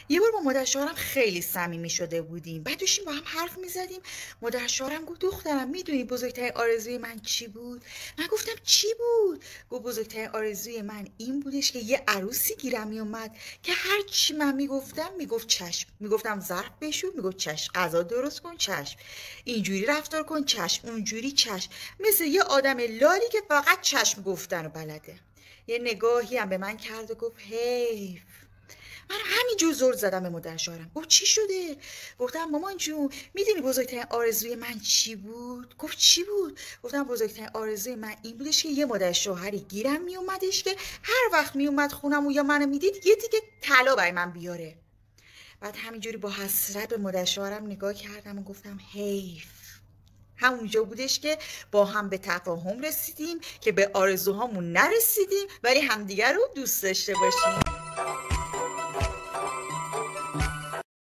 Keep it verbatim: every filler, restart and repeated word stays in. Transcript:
یه بار با مادر شوهرم خیلی صمیمی شده بودیم، بعد داشتیم با هم حرف میزدیم. مادر شوهرم گفت دخترم میدونی بزرگترین آرزوی من چی بود؟ من گفتم چی بود؟ گفت بزرگترین آرزوی من این بودش که یه عروسی گیرم میومد که هر چی من میگفتم میگفت چشم، میگفتم ظرف بشور میگفت چشم، غذا درست کن چشم، اینجوری رفتار کن چشم، اونجوری چشم، مثل یه آدم لالی که فقط چشم گفتن رو بلده. یه نگاهی هم به من کرد و گفت حیف. من همینجور زل زدم به مادر شوهرم. گفت چی شده؟ گفتم مامان جون میدونی بزرگترین آرزوی من چی بود؟ گفت چی بود؟ گفتم بزرگترین آرزوی من این بودش که یه مادر شوهری گیرم میومدش که هر وقت میومد خونم و یا منو میدید یه تیکه طلا برای من بیاره. بعد همینجوری با حسرت به مادر شوهرم نگاه کردم و گفتم حیف. همونجا بودش که با هم به تفاهم رسیدیم که به آرزوهامون نرسیدیم ولی همدیگر رو دوست داشته باشیم.